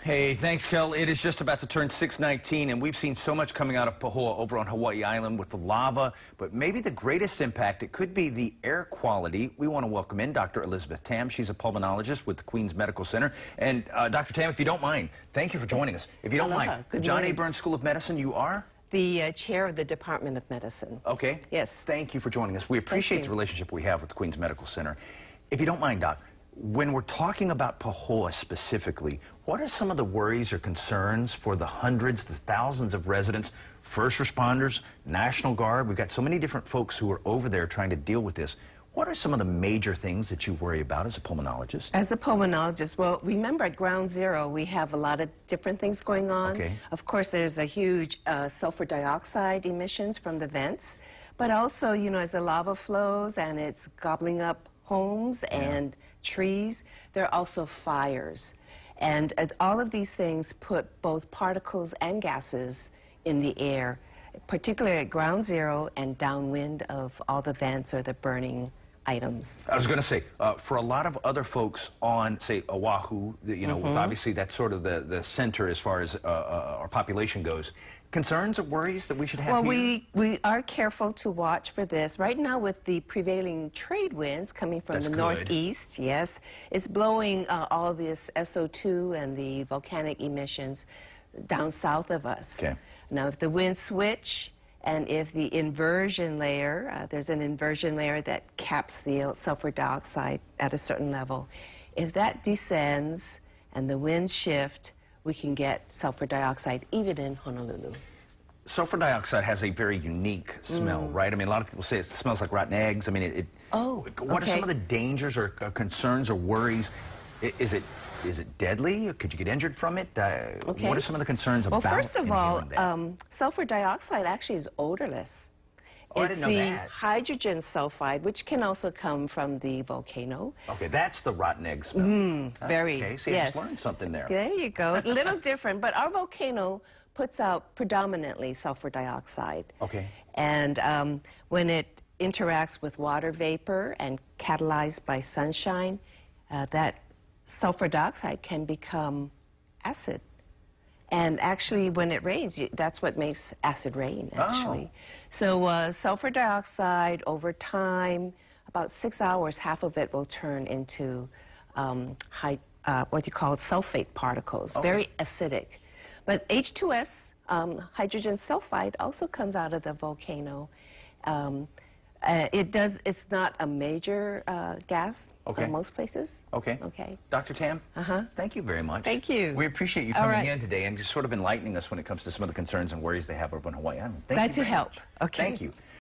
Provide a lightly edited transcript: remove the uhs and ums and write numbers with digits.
Hey, thanks, Kel. It is just about to turn 6:19, and we've seen so much coming out of Pahoa over on Hawaii Island with the lava, but maybe the greatest impact, it could be the air quality. We want to welcome in Dr. Elizabeth Tam. She's a pulmonologist with the Queens Medical Center. And Dr. Tam, if you don't mind, thank you for joining us. If you don't mind, John A. Burns School of Medicine, you are? The chair of the Department of Medicine. Okay. Yes. Thank you for joining us. We appreciate the relationship we have with the Queens Medical Center. If you don't mind, Doc, when we're talking about Pahoa specifically, what are some of the worries or concerns for the hundreds, the thousands of residents, first responders, National Guard? We've got so many different folks who are over there trying to deal with this. What are some of the major things that you worry about as a pulmonologist? As a pulmonologist, well, remember at ground zero, we have a lot of different things going on. Okay. Of course, there's a huge sulfur dioxide emissions from the vents, but also, you know, as the lava flows and it's gobbling up homes and trees, there are also fires. And all of these things put both particles and gases in the air, particularly at ground zero and downwind of all the vents or the burning items. I was going to say, for a lot of other folks on, say, Oahu, you know, with obviously that's sort of the center as far as our population goes, concerns or worries that we should have here? We are careful to watch for this. Right now with the prevailing trade winds coming from the northeast, yes, it's blowing all this SO2 and the volcanic emissions down south of us. Okay. Now if the winds switch, and if the inversion layer, there's an inversion layer that caps the sulfur dioxide at a certain level. If that descends and the winds shift, we can get sulfur dioxide even in Honolulu. Sulfur dioxide has a very unique smell, right? I mean, a lot of people say it smells like rotten eggs. I mean, what are some of the dangers or concerns or worries? Is it deadly? Or could you get injured from it? What are some of the concerns about? Well, first of all, sulfur dioxide actually is odorless. I didn't know that. It's the hydrogen sulfide, which can also come from the volcano. Okay, that's the rotten egg smell. Very. Okay, see, I just learned something there. There you go. A little different, but our volcano puts out predominantly sulfur dioxide. Okay. And when it interacts with water vapor and catalyzed by sunshine, that sulfur dioxide can become acid. And actually, when it rains, that's what makes acid rain, actually. So sulfur dioxide, over time, about 6 hours, half of it will turn into what you call sulfate particles, very acidic. But H2S, hydrogen sulfide, also comes out of the volcano. It's not a major gas in most places. Okay. Okay. Dr. Tam, thank you very much. Thank you. We appreciate you coming in today and just sort of enlightening us when it comes to some of the concerns and worries they have over on Hawaii Island. Glad to help. Okay. Thank you.